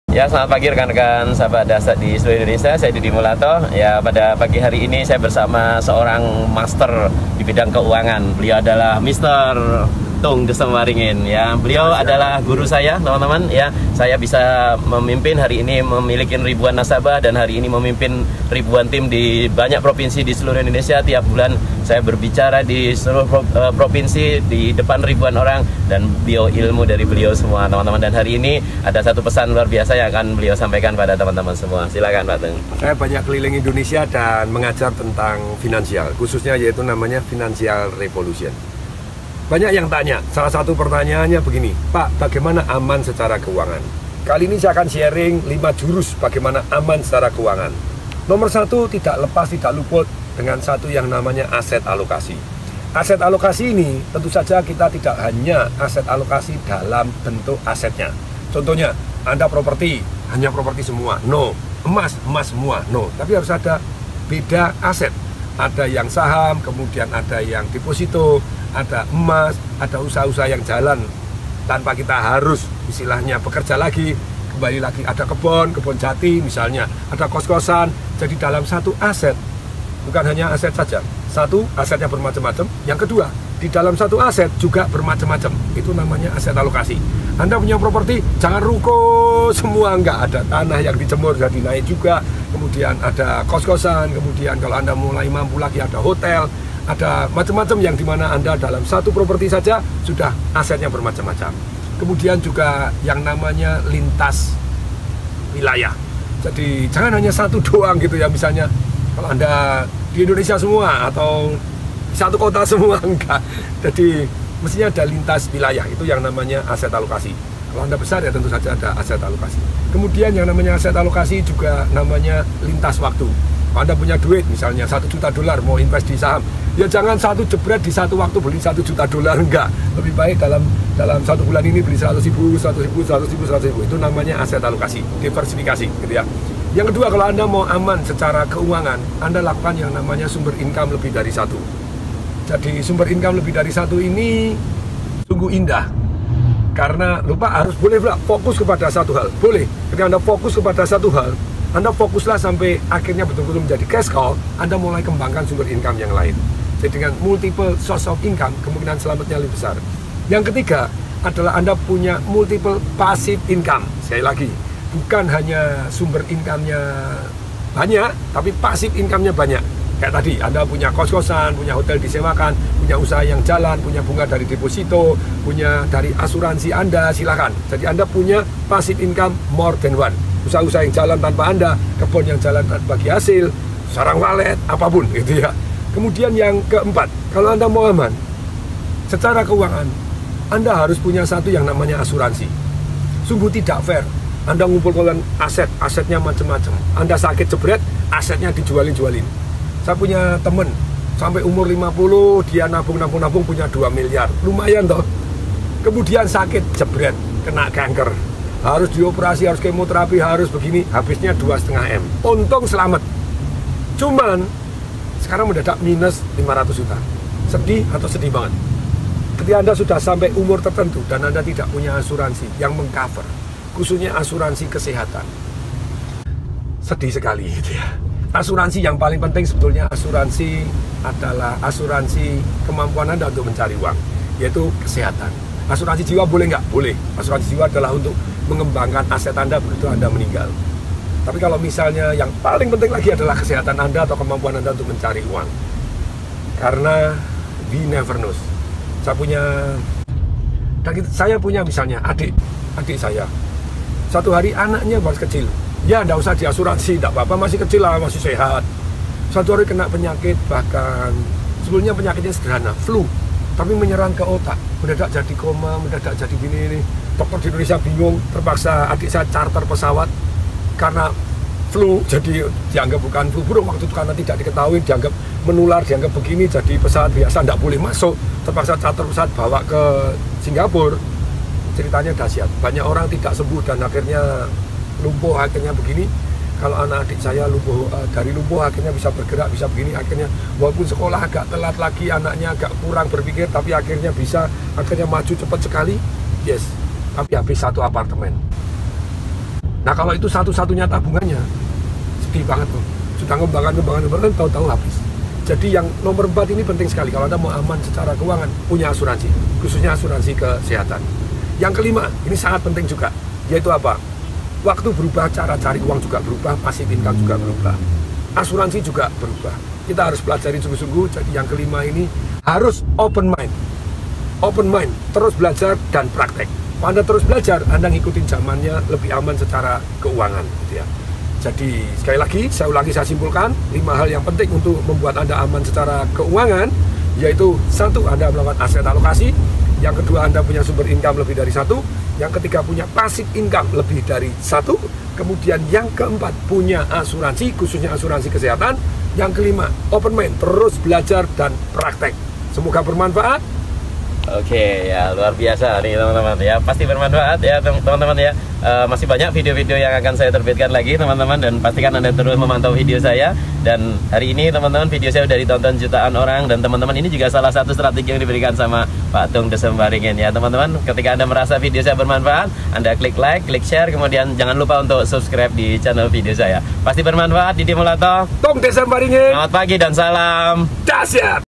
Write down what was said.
Ya, selamat pagi rekan-rekan sahabat dasar di seluruh Indonesia. Saya Didi Mulato. Ya, pada pagi hari ini saya bersama seorang master di bidang keuangan. Beliau adalah Mr. Tung Desemaringin. Ya, beliau adalah guru saya, teman-teman. Ya, saya bisa memimpin hari ini, memiliki ribuan nasabah dan hari ini memimpin ribuan tim di banyak provinsi di seluruh Indonesia. Tiap bulan saya berbicara di seluruh provinsi di depan ribuan orang dan ilmu dari beliau semua, teman-teman. Dan hari ini ada satu pesan luar biasa yang akan beliau sampaikan pada teman-teman semua. Silakan, Pak Tung. Saya banyak keliling Indonesia dan mengajar tentang finansial, khususnya yaitu namanya Financial Revolution. Banyak yang tanya, salah satu pertanyaannya begini, Pak, bagaimana aman secara keuangan? Kali ini saya akan sharing 5 jurus bagaimana aman secara keuangan. Nomor 1, tidak lepas, tidak luput dengan satu yang namanya aset alokasi. Aset alokasi ini tentu saja kita tidak hanya aset alokasi dalam bentuk asetnya. Contohnya, Anda properti, hanya properti semua, no. Emas semua, no. Tapi harus ada beda aset. Ada yang saham, kemudian ada yang deposito, ada emas, ada usaha-usaha yang jalan tanpa kita harus istilahnya bekerja lagi, kembali lagi, ada kebun jati misalnya, ada kos-kosan. Jadi dalam satu aset, bukan hanya aset saja, satu asetnya bermacam-macam. Yang kedua, di dalam satu aset juga bermacam-macam. Itu namanya aset alokasi. Anda punya properti, jangan ruko semua, enggak. Ada tanah yang dijemur jadi naik juga, kemudian ada kos-kosan, kemudian kalau Anda mulai mampu lagi ada hotel, ada macam-macam yang dimana Anda dalam satu properti saja sudah asetnya bermacam-macam. Kemudian juga yang namanya lintas wilayah. Jadi jangan hanya satu doang gitu ya, misalnya kalau Anda di Indonesia semua atau satu kota semua, enggak. Jadi mestinya ada lintas wilayah, itu yang namanya aset alokasi. Kalau Anda besar ya tentu saja ada aset alokasi. Kemudian yang namanya aset alokasi juga namanya lintas waktu. Kalau Anda punya duit misalnya $1 juta mau invest di saham, ya jangan satu jebret di satu waktu beli $1 juta, enggak. Lebih baik dalam satu bulan ini beli 100.000, 100.000, 100.000. Itu namanya aset alokasi, diversifikasi gitu ya. Yang kedua, kalau Anda mau aman secara keuangan, Anda lakukan yang namanya sumber income lebih dari satu. Jadi sumber income lebih dari satu ini sungguh indah. Karena lupa harus boleh fokus kepada satu hal. Boleh, ketika Anda fokus kepada satu hal, Anda fokuslah sampai akhirnya betul-betul menjadi cash cow, Anda mulai kembangkan sumber income yang lain. Jadi dengan multiple source of income, kemungkinan selamatnya lebih besar. Yang ketiga adalah Anda punya multiple passive income. Sekali lagi, bukan hanya sumber income-nya banyak, tapi passive income-nya banyak. Kayak tadi, Anda punya kos-kosan, punya hotel disewakan, punya usaha yang jalan, punya bunga dari deposito, punya dari asuransi Anda, silakan. Jadi Anda punya passive income more than one. Usaha-usaha yang jalan tanpa Anda, kebun yang jalan bagi hasil, sarang walet, apapun gitu ya. Kemudian yang keempat, kalau Anda mau aman secara keuangan, Anda harus punya satu yang namanya asuransi. Sungguh tidak fair Anda ngumpulkan asetnya macam-macam. Anda sakit jebret, asetnya dijualin. Saya punya temen sampai umur 50, dia nabung punya 2 miliar. Lumayan toh. Kemudian sakit jebret, kena kanker. Harus dioperasi, harus kemoterapi, harus begini, habisnya 2,5 M. Untung selamat. Cuman sekarang mendadak minus 500 juta. Sedih atau sedih banget? Ketika Anda sudah sampai umur tertentu dan Anda tidak punya asuransi yang mengcover, khususnya asuransi kesehatan. Sedih sekali gitu ya. Asuransi yang paling penting sebetulnya asuransi adalah asuransi kemampuan Anda untuk mencari uang, yaitu kesehatan. Asuransi jiwa boleh nggak? Boleh. Asuransi jiwa adalah untuk mengembangkan aset Anda begitu Anda meninggal. Tapi kalau misalnya yang paling penting lagi adalah kesehatan Anda atau kemampuan Anda untuk mencari uang. Karena we never knows. Saya punya misalnya adik saya. Satu hari anaknya baru kecil. Ya, enggak usah diasuransi, enggak apa-apa, masih kecil lah, masih sehat. Satu hari kena penyakit, bahkan sebelumnya penyakitnya sederhana, flu, tapi menyerang ke otak, mendadak jadi koma, mendadak jadi gini. Dokter di Indonesia bingung, terpaksa adik saya charter pesawat karena flu, jadi dianggap bukan flu burung waktu itu karena tidak diketahui, dianggap menular, dianggap begini, jadi pesawat biasa enggak boleh masuk, terpaksa charter pesawat bawa ke Singapura. Ceritanya dahsyat, banyak orang tidak sembuh dan akhirnya lumpuh, akhirnya begini. Kalau anak adik saya dari lumpuh akhirnya bisa bergerak, bisa begini, akhirnya walaupun sekolah agak telat lagi, anaknya agak kurang berpikir, tapi akhirnya maju cepat sekali, yes. Tapi habis satu apartemen. Nah kalau itu satu-satunya tabungannya, sedih banget tuh. Sudah ngembangkan, tahu-tahu habis. Jadi yang nomor 4 ini penting sekali. Kalau Anda mau aman secara keuangan, punya asuransi, khususnya asuransi kesehatan. Yang kelima, ini sangat penting juga, yaitu apa? Waktu berubah, cara cari uang juga berubah, passive income juga berubah, asuransi juga berubah. Kita harus pelajari sungguh-sungguh. Jadi yang kelima ini harus open mind, terus belajar dan praktek. Kalau Anda terus belajar, Anda ngikutin zamannya, lebih aman secara keuangan, gitu ya. Jadi sekali lagi, saya ulangi, saya simpulkan 5 hal yang penting untuk membuat Anda aman secara keuangan, yaitu 1, Anda melakukan aset alokasi. Yang kedua, Anda punya sumber income lebih dari 1. Yang ketiga, punya passive income lebih dari 1. Kemudian yang keempat, punya asuransi, khususnya asuransi kesehatan. Yang kelima, open mind, terus belajar dan praktek. Semoga bermanfaat. Oke, ya luar biasa nih teman-teman ya, pasti bermanfaat ya teman-teman ya. Masih banyak video-video yang akan saya terbitkan lagi teman-teman, dan pastikan Anda terus memantau video saya. Dan hari ini teman-teman, video saya udah ditonton jutaan orang, dan teman-teman ini juga salah satu strategi yang diberikan sama Pak Tung Desembaringen ya teman-teman. Ketika Anda merasa video saya bermanfaat, Anda klik like, klik share, kemudian jangan lupa untuk subscribe di channel video saya. Pasti bermanfaat. Didi Mulato, Tung Desembaringen. Selamat pagi dan salam dahsyat.